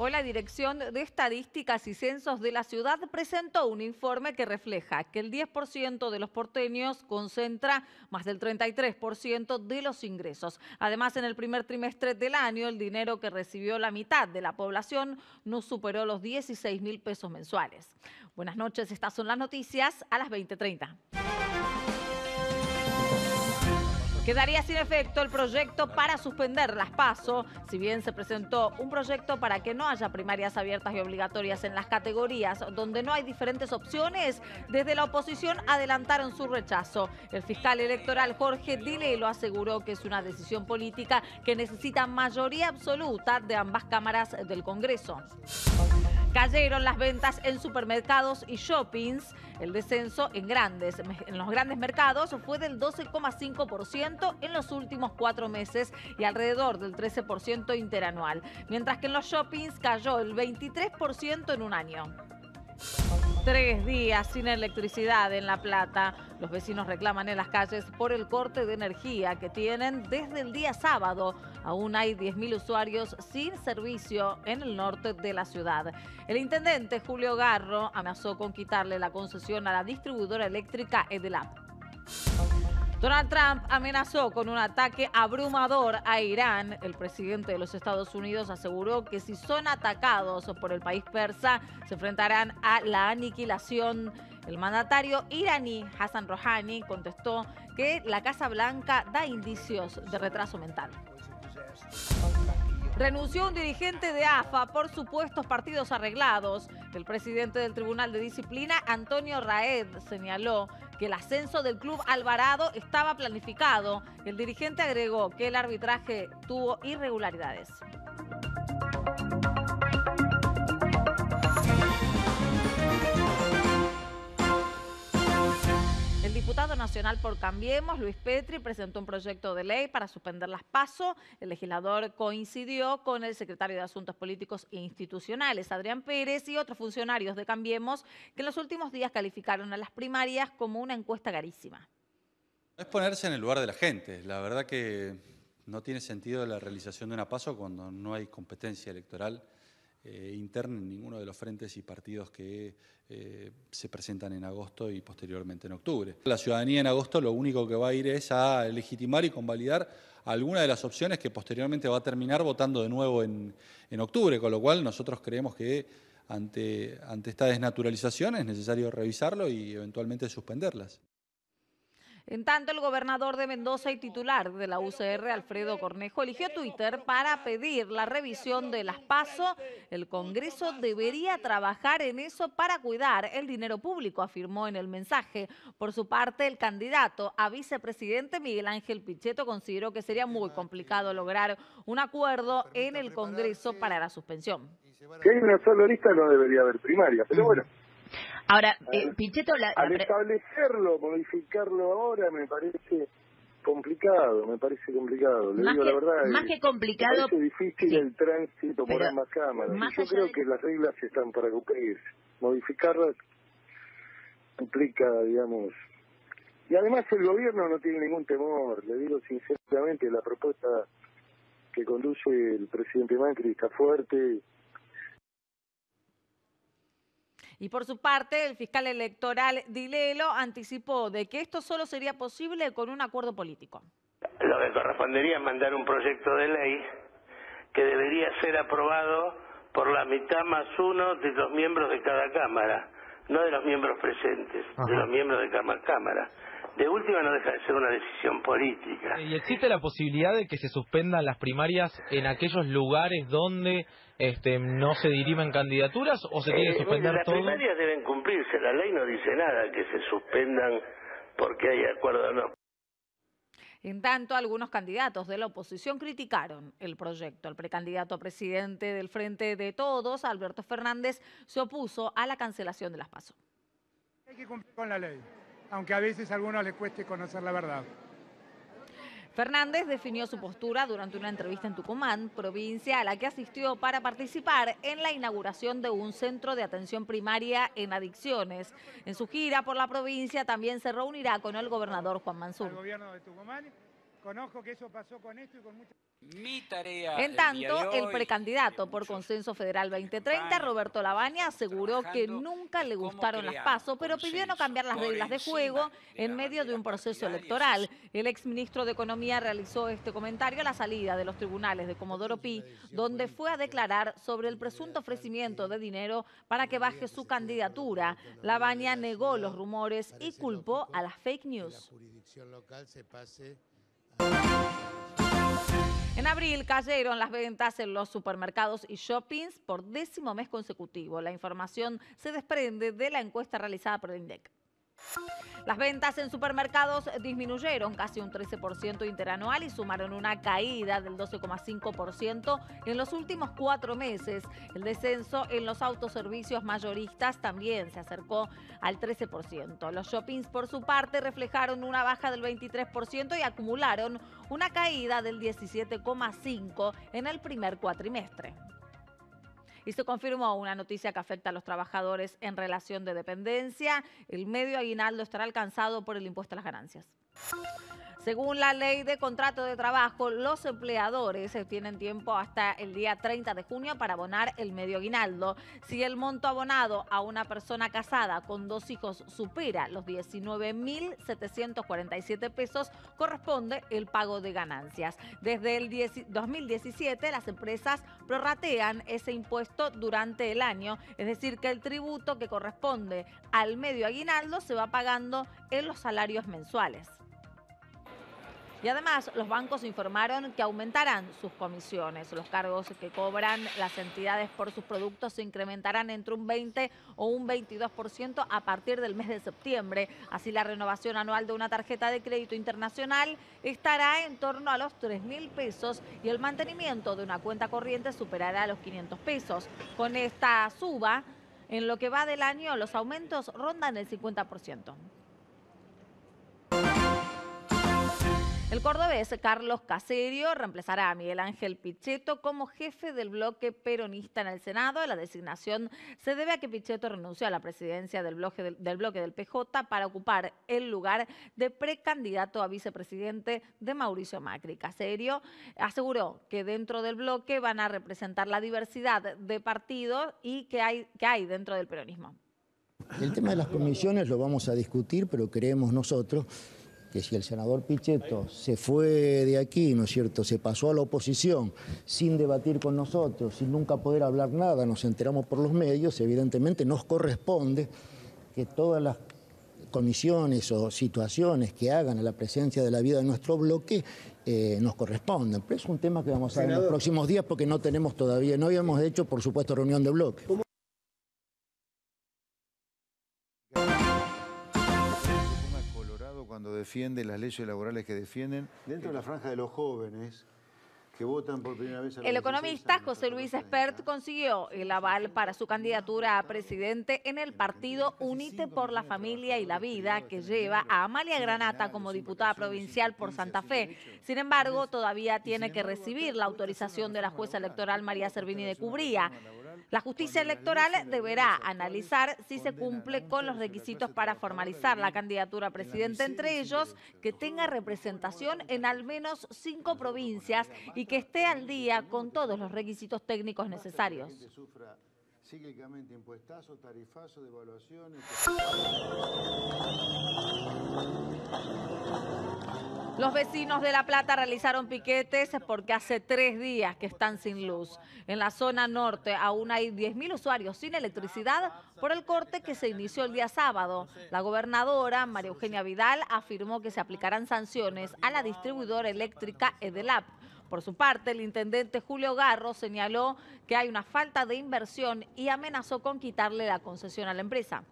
Hoy la Dirección de Estadísticas y Censos de la ciudad presentó un informe que refleja que el 10% de los porteños concentra más del 33% de los ingresos. Además, en el primer trimestre del año, el dinero que recibió la mitad de la población no superó los 16.000 pesos mensuales. Buenas noches, estas son las noticias a las 20:30. Quedaría sin efecto el proyecto para suspender las PASO. Si bien se presentó un proyecto para que no haya primarias abiertas y obligatorias en las categorías donde no hay diferentes opciones, desde la oposición adelantaron su rechazo. El fiscal electoral Jorge Dilelo aseguró que es una decisión política que necesita mayoría absoluta de ambas cámaras del Congreso. Cayeron las ventas en supermercados y shoppings. El descenso en los grandes mercados fue del 12,5% en los últimos 4 meses y alrededor del 13% interanual, mientras que en los shoppings cayó el 23% en un año. 3 días sin electricidad en La Plata. Los vecinos reclaman en las calles por el corte de energía que tienen desde el día sábado. Aún hay 10.000 usuarios sin servicio en el norte de la ciudad. El intendente Julio Garro amenazó con quitarle la concesión a la distribuidora eléctrica Edelap. Donald Trump amenazó con un ataque abrumador a Irán. El presidente de los Estados Unidos aseguró que si son atacados por el país persa, se enfrentarán a la aniquilación. El mandatario iraní Hassan Rouhani contestó que la Casa Blanca da indicios de retraso mental. Renunció un dirigente de AFA por supuestos partidos arreglados. El presidente del Tribunal de Disciplina, Antonio Raed, señaló que el ascenso del Club Alvarado estaba planificado. El dirigente agregó que el arbitraje tuvo irregularidades. El diputado nacional por Cambiemos, Luis Petri, presentó un proyecto de ley para suspender las PASO. El legislador coincidió con el secretario de Asuntos Políticos e Institucionales, Adrián Pérez, y otros funcionarios de Cambiemos, que en los últimos días calificaron a las primarias como una encuesta carísima. Es ponerse en el lugar de la gente. La verdad que no tiene sentido la realización de una PASO cuando no hay competencia electoral interna en ninguno de los frentes y partidos que se presentan en agosto y posteriormente en octubre. La ciudadanía en agosto lo único que va a ir es a legitimar y convalidar alguna de las opciones que posteriormente va a terminar votando de nuevo en octubre, con lo cual nosotros creemos que ante esta desnaturalización es necesario revisarlo y eventualmente suspenderlas. En tanto, el gobernador de Mendoza y titular de la UCR, Alfredo Cornejo, eligió Twitter para pedir la revisión de las PASO. El Congreso debería trabajar en eso para cuidar el dinero público, afirmó en el mensaje. Por su parte, el candidato a vicepresidente, Miguel Ángel Pichetto, consideró que sería muy complicado lograr un acuerdo en el Congreso para la suspensión. Si hay una sola lista no debería haber primaria, pero bueno. Ahora, Pichetto... Al establecerlo, modificarlo ahora me parece complicado, Le digo la verdad. Más que complicado... Me parece difícil sí, el tránsito por ambas cámaras. Yo creo que las reglas están para cumplirse. Modificarlas implica, digamos... Y además el gobierno no tiene ningún temor. Le digo sinceramente, la propuesta que conduce el presidente Macri está fuerte. Y por su parte, el fiscal electoral Dilelo anticipó de que esto solo sería posible con un acuerdo político. Lo que correspondería es mandar un proyecto de ley que debería ser aprobado por la mitad más uno de los miembros de cada cámara, no de los miembros presentes, de los miembros de cada cámara. De última no deja de ser una decisión política. ¿Y existe la posibilidad de que se suspendan las primarias en aquellos lugares donde no se diriman candidaturas o se tiene que suspender las todo? Las primarias deben cumplirse, la ley no dice nada que se suspendan porque hay acuerdo o no. En tanto, algunos candidatos de la oposición criticaron el proyecto. El precandidato a presidente del Frente de Todos, Alberto Fernández, se opuso a la cancelación de las PASO. Hay que cumplir con la ley, aunque a veces a algunos les cueste conocer la verdad. Fernández definió su postura durante una entrevista en Tucumán, provincia a la que asistió para participar en la inauguración de un centro de atención primaria en adicciones. En su gira por la provincia también se reunirá con el gobernador Juan Mansur. El gobierno de Tucumán Conozco que eso pasó con esto y con muchas... Mi tarea. En tanto, el precandidato por Consenso Federal 2030, Roberto Lavagna, aseguró que nunca le gustaron las PASO, pero pidió no cambiar las reglas de juego en medio de un proceso electoral. El exministro de Economía realizó este comentario a la salida de los tribunales de Comodoro Pi, donde fue a declarar sobre el presunto ofrecimiento de dinero para que baje su candidatura. Lavagna negó los rumores y culpó a las fake news. En abril cayeron las ventas en los supermercados y shoppings por 10º mes consecutivo. La información se desprende de la encuesta realizada por el INDEC. Las ventas en supermercados disminuyeron casi un 13% interanual y sumaron una caída del 12,5% en los últimos 4 meses. El descenso en los autoservicios mayoristas también se acercó al 13%. Los shoppings, por su parte, reflejaron una baja del 23% y acumularon una caída del 17,5% en el primer cuatrimestre. Y se confirmó una noticia que afecta a los trabajadores en relación de dependencia. El medio aguinaldo estará alcanzado por el impuesto a las ganancias. Según la ley de contrato de trabajo, los empleadores tienen tiempo hasta el día 30 de junio para abonar el medio aguinaldo. Si el monto abonado a una persona casada con 2 hijos supera los 19.747 pesos, corresponde el pago de ganancias. Desde el 2017, las empresas prorratean ese impuesto durante el año, es decir, que el tributo que corresponde al medio aguinaldo se va pagando en los salarios mensuales. Y además, los bancos informaron que aumentarán sus comisiones. Los cargos que cobran las entidades por sus productos se incrementarán entre un 20 o un 22% a partir del mes de septiembre. Así, la renovación anual de una tarjeta de crédito internacional estará en torno a los 3.000 pesos y el mantenimiento de una cuenta corriente superará los 500 pesos. Con esta suba, en lo que va del año, los aumentos rondan el 50%. El cordobés Carlos Caserio reemplazará a Miguel Ángel Pichetto como jefe del bloque peronista en el Senado. La designación se debe a que Pichetto renunció a la presidencia del bloque del PJ para ocupar el lugar de precandidato a vicepresidente de Mauricio Macri. Caserio aseguró que dentro del bloque van a representar la diversidad de partidos y que hay dentro del peronismo. El tema de las comisiones lo vamos a discutir, pero creemos nosotros que si el senador Pichetto se fue de aquí, ¿no es cierto?, se pasó a la oposición sin debatir con nosotros, sin nunca poder hablar nada, nos enteramos por los medios, evidentemente nos corresponde que todas las comisiones o situaciones que hagan a la presencia de la vida de nuestro bloque nos corresponden. Pero es un tema que vamos a ver en los próximos días porque no tenemos todavía, no habíamos hecho, por supuesto, reunión de bloque. Cuando defiende las leyes laborales que defienden, dentro de la franja de los jóvenes que votan por primera vez... El economista José Luis Espert consiguió el aval para su candidatura a presidente en el partido Unite por la Familia y la Vida, que lleva a Amalia Granata como diputada provincial por Santa Fe. Sin embargo, todavía tiene que recibir la autorización de la jueza electoral María Servini de Cubría. La justicia electoral deberá analizar si se cumple con los requisitos para formalizar la candidatura a presidente, entre ellos que tenga representación en al menos 5 provincias y que esté al día con todos los requisitos técnicos necesarios. Cíclicamente impuestazo, tarifazo, devaluaciones. Los vecinos de La Plata realizaron piquetes porque hace 3 días que están sin luz. En la zona norte aún hay 10.000 usuarios sin electricidad por el corte que se inició el día sábado. La gobernadora, María Eugenia Vidal, afirmó que se aplicarán sanciones a la distribuidora eléctrica Edelap. Por su parte, el intendente Julio Garro señaló que hay una falta de inversión y amenazó con quitarle la concesión a la empresa.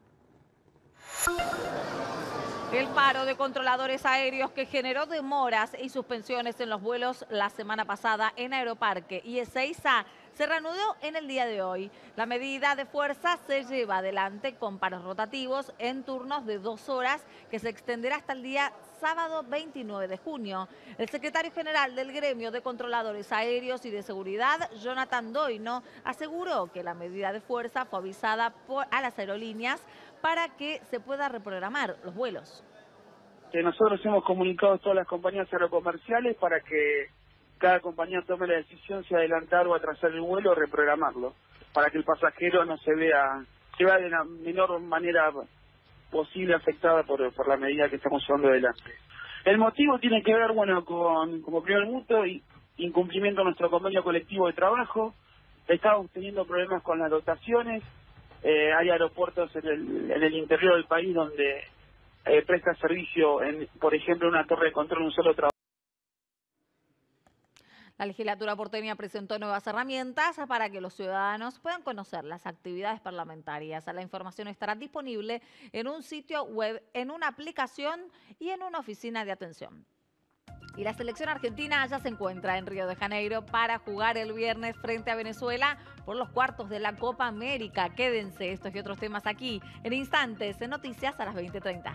El paro de controladores aéreos que generó demoras y suspensiones en los vuelos la semana pasada en Aeroparque y Ezeiza se reanudó en el día de hoy. La medida de fuerza se lleva adelante con paros rotativos en turnos de 2 horas que se extenderá hasta el día sábado 29 de junio. El secretario general del Gremio de Controladores Aéreos y de Seguridad, Jonathan Doino, aseguró que la medida de fuerza fue avisada a las aerolíneas para que se pueda reprogramar los vuelos. nosotros hemos comunicado a todas las compañías aerocomerciales para que cada compañía tome la decisión si adelantar o atrasar el vuelo o reprogramarlo, para que el pasajero no se vea de la menor manera posible afectada por la medida que estamos llevando adelante. El motivo tiene que ver, bueno, con, como primer punto, incumplimiento de nuestro convenio colectivo de trabajo. Estamos teniendo problemas con las dotaciones. Hay aeropuertos en el interior del país donde presta servicio, por ejemplo, una torre de control, un solo trabajo. La legislatura porteña presentó nuevas herramientas para que los ciudadanos puedan conocer las actividades parlamentarias. La información estará disponible en un sitio web, en una aplicación y en una oficina de atención. Y la selección argentina ya se encuentra en Río de Janeiro para jugar el viernes frente a Venezuela por los cuartos de la Copa América. Quédense estos y otros temas aquí en instantes, en Noticias a las 20:30.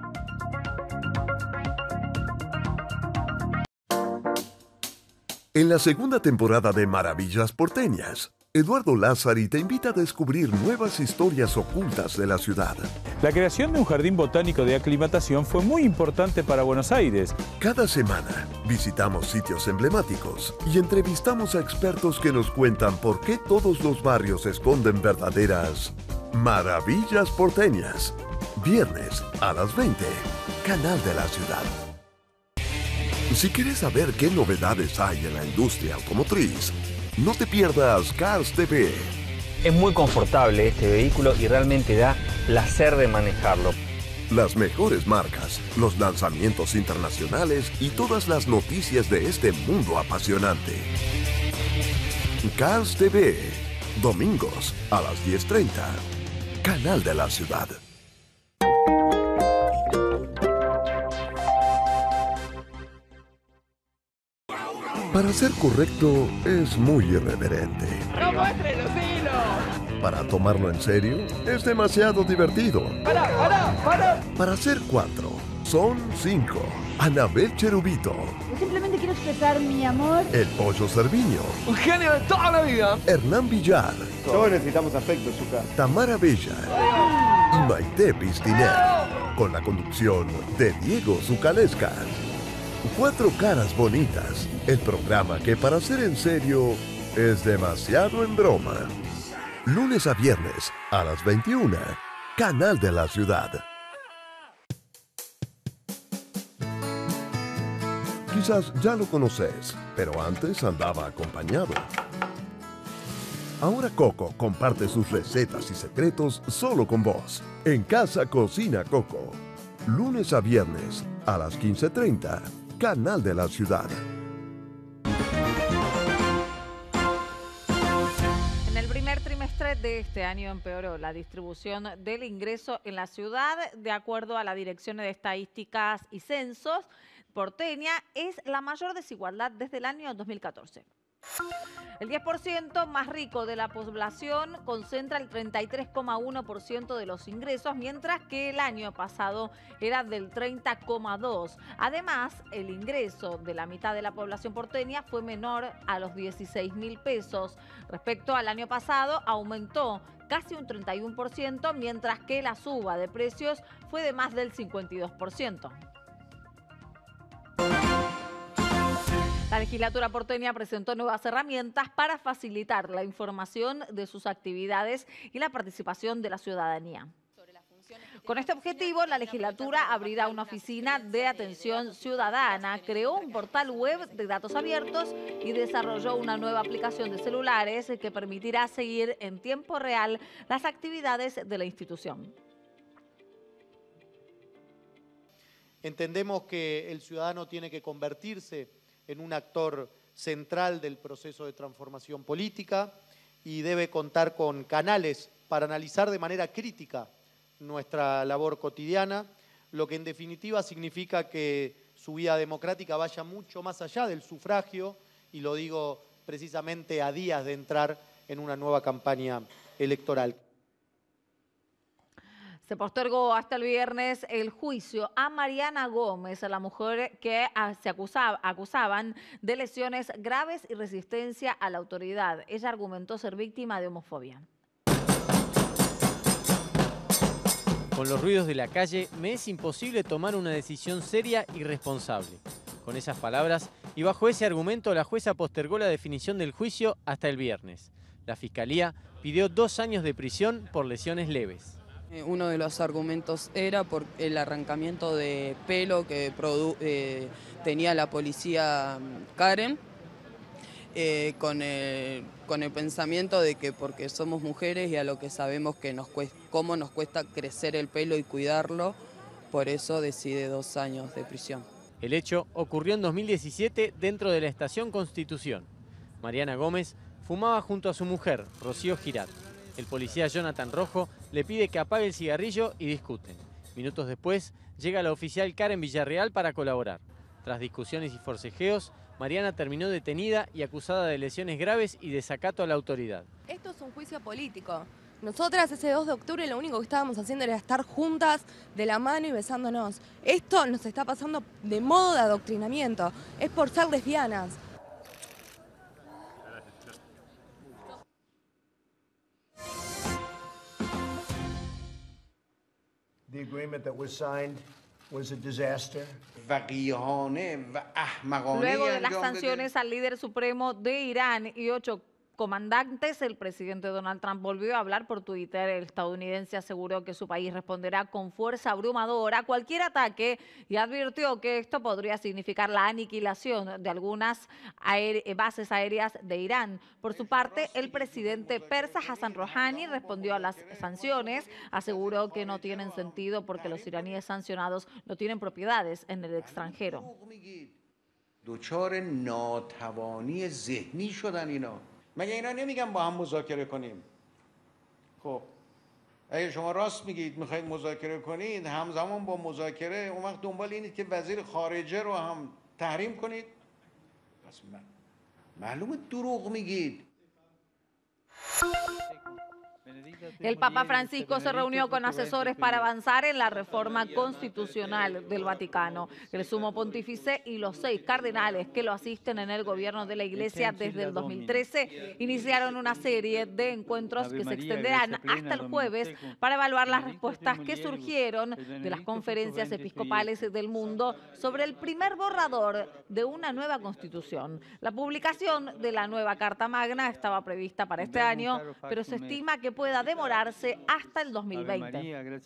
En la segunda temporada de Maravillas Porteñas, Eduardo Lázari te invita a descubrir nuevas historias ocultas de la ciudad. La creación de un jardín botánico de aclimatación fue muy importante para Buenos Aires. Cada semana visitamos sitios emblemáticos y entrevistamos a expertos que nos cuentan por qué todos los barrios esconden verdaderas Maravillas Porteñas. Viernes a las 20, Canal de la Ciudad. Si quieres saber qué novedades hay en la industria automotriz, no te pierdas Cars TV. Es muy confortable este vehículo y realmente da placer de manejarlo. Las mejores marcas, los lanzamientos internacionales y todas las noticias de este mundo apasionante. Cars TV, domingos a las 10:30, Canal de la Ciudad. Para ser correcto es muy irreverente. ¡No muestres los hilos! Para tomarlo en serio es demasiado divertido. ¡Para! Para ser 4 son 5. Anabel Cherubito. Yo simplemente quiero expresar mi amor. El Pollo Cerviño. ¡Un genio de toda la vida! Hernán Villar. Todos necesitamos afecto, Zucca. Tamara Bella. Y Maite Pistiner. Con la conducción de Diego Zucalesca. 4 caras bonitas, el programa que para ser en serio es demasiado en broma. Lunes a viernes a las 21, Canal de la Ciudad. Quizás ya lo conoces, pero antes andaba acompañado. Ahora Coco comparte sus recetas y secretos solo con vos. En Casa Cocina Coco. Lunes a viernes a las 15:30. Canal de la Ciudad. En el primer trimestre de este año empeoró la distribución del ingreso en la ciudad. De acuerdo a la Dirección de Estadísticas y Censos porteña, es la mayor desigualdad desde el año 2014. El 10% más rico de la población concentra el 33,1% de los ingresos, mientras que el año pasado era del 30,2%. Además, el ingreso de la mitad de la población porteña fue menor a los 16.000 pesos. Respecto al año pasado, aumentó casi un 31%, mientras que la suba de precios fue de más del 52%. La legislatura porteña presentó nuevas herramientas para facilitar la información de sus actividades y la participación de la ciudadanía. Con este objetivo, la legislatura abrirá una oficina de atención ciudadana, creó un portal web de datos abiertos y desarrolló una nueva aplicación de celulares que permitirá seguir en tiempo real las actividades de la institución. Entendemos que el ciudadano tiene que convertirse en un actor central del proceso de transformación política y debe contar con canales para analizar de manera crítica nuestra labor cotidiana, lo que en definitiva significa que su vida democrática vaya mucho más allá del sufragio, y lo digo precisamente a días de entrar en una nueva campaña electoral. Se postergó hasta el viernes el juicio a Mariana Gómez, a la mujer que se acusaban de lesiones graves y resistencia a la autoridad. Ella argumentó ser víctima de homofobia. Con los ruidos de la calle me es imposible tomar una decisión seria y responsable. Con esas palabras y bajo ese argumento la jueza postergó la definición del juicio hasta el viernes. La Fiscalía pidió 2 años de prisión por lesiones leves. Uno de los argumentos era por el arrancamiento de pelo que tenía la policía Karen, con el pensamiento de que porque somos mujeres y a lo que sabemos que cómo nos cuesta crecer el pelo y cuidarlo, por eso decide 2 años de prisión. El hecho ocurrió en 2017 dentro de la estación Constitución. Mariana Gómez fumaba junto a su mujer, Rocío Girat. El policía Jonathan Rojo le pide que apague el cigarrillo y discuten. Minutos después, llega la oficial Karen Villarreal para colaborar. Tras discusiones y forcejeos, Mariana terminó detenida y acusada de lesiones graves y desacato a la autoridad. Esto es un juicio político. Nosotras ese 2 de octubre lo único que estábamos haciendo era estar juntas de la mano y besándonos. Esto nos está pasando de modo de adoctrinamiento. Es por ser lesbianas. The agreement that was signed was a disaster. Luego de las sanciones al líder supremo de Irán y 8 comandantes, el presidente Donald Trump volvió a hablar por Twitter. El estadounidense aseguró que su país responderá con fuerza abrumadora a cualquier ataque y advirtió que esto podría significar la aniquilación de algunas bases aéreas de Irán. Por su parte, el presidente persa Hassan Rouhani respondió a las sanciones, aseguró que no tienen sentido porque los iraníes sancionados no tienen propiedades en el extranjero. مگه اینا نمیگن با هم مذاکره کنیم؟ خب اگه شما راست میگید میخواید مذاکره کنید، همزمان با مذاکره اون وقت دنبال اینید که وزیر خارجه رو هم تحریم کنید؟ پس معلومه دروغ میگید. El Papa Francisco se reunió con asesores para avanzar en la reforma constitucional del Vaticano. El sumo pontífice y los 6 cardenales que lo asisten en el gobierno de la Iglesia desde el 2013 iniciaron una serie de encuentros que se extenderán hasta el jueves para evaluar las respuestas que surgieron de las conferencias episcopales del mundo sobre el primer borrador de una nueva constitución. La publicación de la nueva Carta Magna estaba prevista para este año, pero se estima que pueda demorarse hasta el 2020.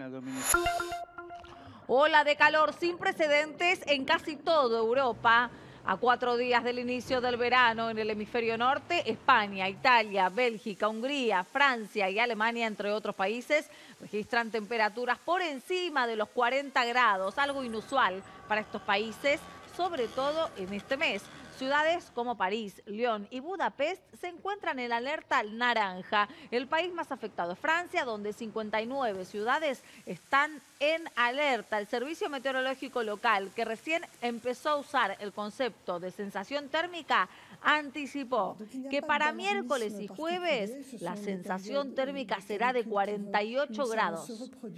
Ola de calor sin precedentes en casi toda Europa. A 4 días del inicio del verano en el hemisferio norte, España, Italia, Bélgica, Hungría, Francia y Alemania, entre otros países, registran temperaturas por encima de los 40 grados, algo inusual para estos países, sobre todo en este mes. Ciudades como París, Lyon y Budapest se encuentran en alerta naranja. El país más afectado es Francia, donde 59 ciudades están en alerta. El Servicio Meteorológico Local, que recién empezó a usar el concepto de sensación térmica, anticipó que para miércoles y jueves la sensación térmica será de 48 grados.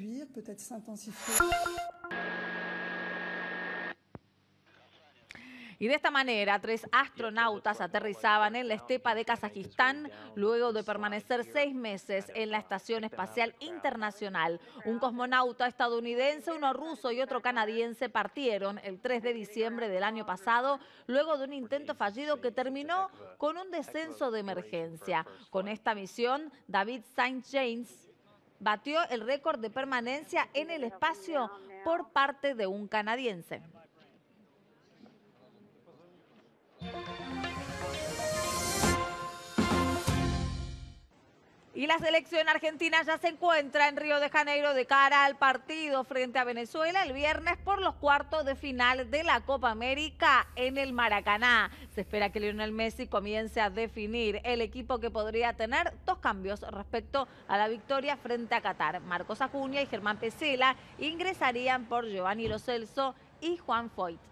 Y de esta manera, 3 astronautas aterrizaban en la estepa de Kazajistán luego de permanecer 6 meses en la Estación Espacial Internacional. Un cosmonauta estadounidense, uno ruso y otro canadiense partieron el 3 de diciembre del año pasado luego de un intento fallido que terminó con un descenso de emergencia. Con esta misión, David St. James batió el récord de permanencia en el espacio por parte de un canadiense. Y la selección argentina ya se encuentra en Río de Janeiro de cara al partido frente a Venezuela el viernes por los cuartos de final de la Copa América en el Maracaná. Se espera que Lionel Messi comience a definir el equipo que podría tener 2 cambios respecto a la victoria frente a Qatar. Marcos Acuña y Germán Pesela ingresarían por Giovanni Lo Celso y Juan Foyt.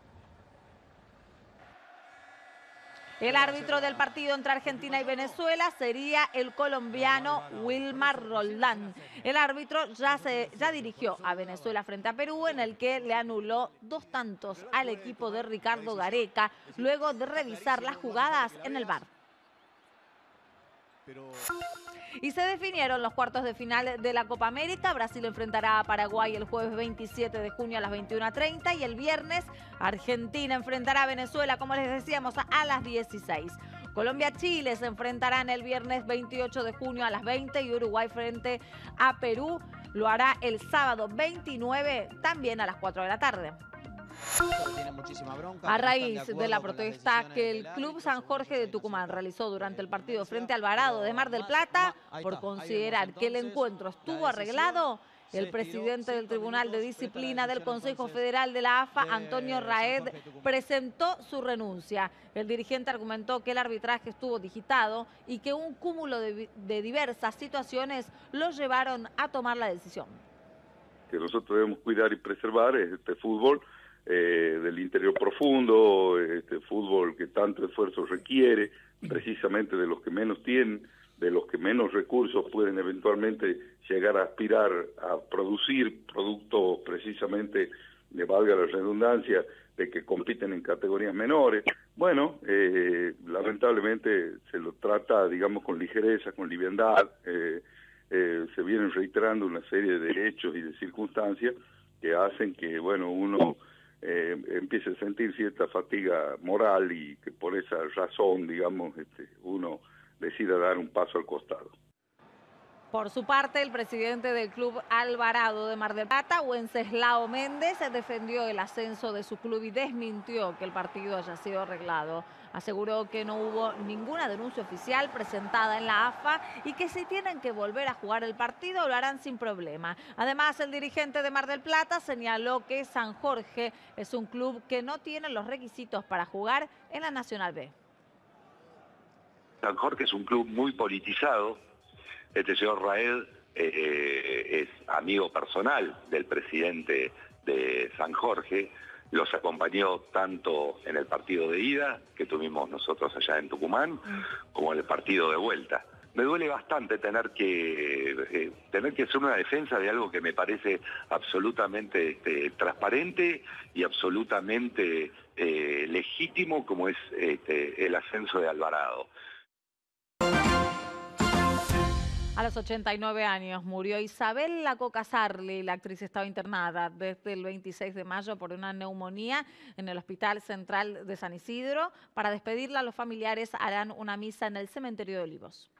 El árbitro del partido entre Argentina y Venezuela sería el colombiano Wilmar Roldán. El árbitro ya dirigió a Venezuela frente a Perú, en el que le anuló 2 tantos al equipo de Ricardo Gareca, luego de revisar las jugadas en el VAR. Y se definieron los cuartos de final de la Copa América. Brasil enfrentará a Paraguay el jueves 27 de junio a las 21:30 y el viernes Argentina enfrentará a Venezuela, como les decíamos, a las 16. Colombia-Chile se enfrentarán el viernes 28 de junio a las 20 y Uruguay frente a Perú lo hará el sábado 29 también a las 4 de la tarde. A raíz de la protesta que el Club San Jorge de Tucumán realizó durante el partido frente a Alvarado de Mar del Plata por considerar que el encuentro estuvo arreglado, el presidente del Tribunal de Disciplina del Consejo Federal de la AFA, Antonio Raed, presentó su renuncia. El dirigente argumentó que el arbitraje estuvo digitado y que un cúmulo de diversas situaciones lo llevaron a tomar la decisión. Que nosotros debemos cuidar y preservar este fútbol del interior profundo, este fútbol que tanto esfuerzo requiere, precisamente de los que menos tienen, de los que menos recursos pueden eventualmente llegar a aspirar a producir productos precisamente, de valga la redundancia, de que compiten en categorías menores. Bueno, lamentablemente se lo trata, digamos, con ligereza, con liviandad, se vienen reiterando una serie de hechos y de circunstancias que hacen que, bueno, uno empiece a sentir cierta fatiga moral y que por esa razón, digamos, uno decida dar un paso al costado. Por su parte, el presidente del Club Alvarado de Mar del Plata, Wenceslao Méndez, defendió el ascenso de su club y desmintió que el partido haya sido arreglado. Aseguró que no hubo ninguna denuncia oficial presentada en la AFA y que si tienen que volver a jugar el partido lo harán sin problema. Además, el dirigente de Mar del Plata señaló que San Jorge es un club que no tiene los requisitos para jugar en la Nacional B. San Jorge es un club muy politizado. Este señor Raed es amigo personal del presidente de San Jorge. Los acompañó tanto en el partido de ida que tuvimos nosotros allá en Tucumán, como en el partido de vuelta. Me duele bastante tener que hacer una defensa de algo que me parece absolutamente transparente y absolutamente legítimo, como es el ascenso de Alvarado. A los 89 años murió Isabel La Coca Sarli. La actriz estaba internada desde el 26 de mayo por una neumonía en el Hospital Central de San Isidro. Para despedirla, los familiares harán una misa en el cementerio de Olivos.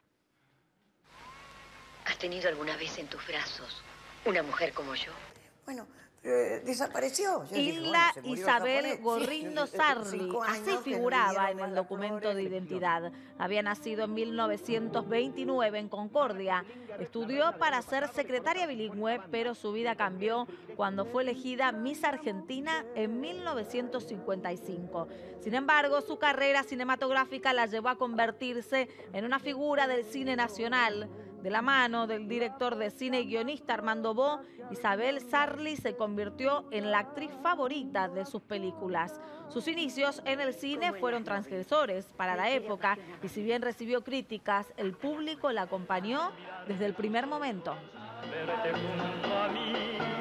¿Has tenido alguna vez en tus brazos una mujer como yo? Bueno, desapareció. Hilda Isabel Gorrindo Sarli, así figuraba en el documento de identidad. Había nacido en 1929 en Concordia. Estudió para ser secretaria bilingüe, pero su vida cambió cuando fue elegida Miss Argentina en 1955. Sin embargo, su carrera cinematográfica la llevó a convertirse en una figura del cine nacional. De la mano del director de cine y guionista Armando Bo, Isabel Sarli se convirtió en la actriz favorita de sus películas. Sus inicios en el cine fueron transgresores para la época y si bien recibió críticas, el público la acompañó desde el primer momento. Verte junto a mí,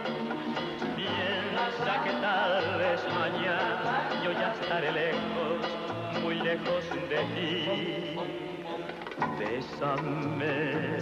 piensa que tal vez mañana yo ya estaré lejos, muy lejos de ti. Bésame,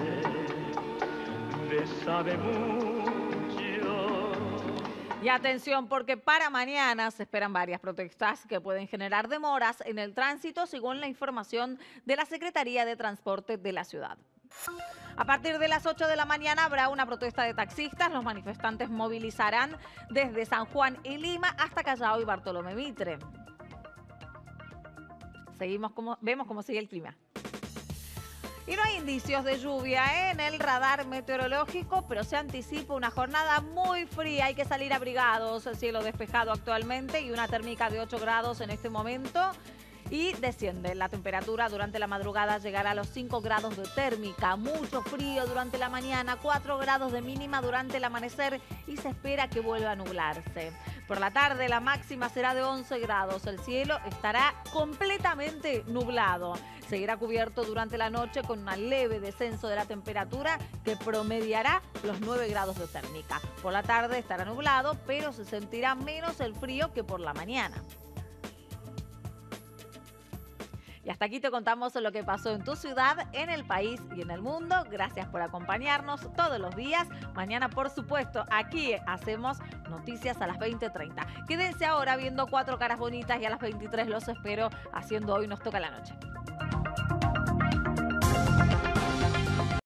bésame mucho. Y atención, porque para mañana se esperan varias protestas que pueden generar demoras en el tránsito, según la información de la Secretaría de Transporte de la ciudad. A partir de las 8 de la mañana habrá una protesta de taxistas. Los manifestantes movilizarán desde San Juan y Lima hasta Callao y Bartolomé Mitre. Vemos cómo sigue el clima. Y no hay indicios de lluvia en el radar meteorológico, pero se anticipa una jornada muy fría. Hay que salir abrigados, el cielo despejado actualmente y una térmica de 8 grados en este momento. Y desciende la temperatura durante la madrugada, llegará a los 5 grados de térmica. Mucho frío durante la mañana, 4 grados de mínima durante el amanecer y se espera que vuelva a nublarse. Por la tarde la máxima será de 11 grados. El cielo estará completamente nublado. Seguirá cubierto durante la noche con un leve descenso de la temperatura que promediará los 9 grados de térmica. Por la tarde estará nublado, pero se sentirá menos el frío que por la mañana. Y hasta aquí te contamos lo que pasó en tu ciudad, en el país y en el mundo. Gracias por acompañarnos todos los días. Mañana, por supuesto, aquí hacemos noticias a las 20:30. Quédense ahora viendo 4 caras bonitas y a las 23 los espero haciendo Hoy Nos Toca la Noche.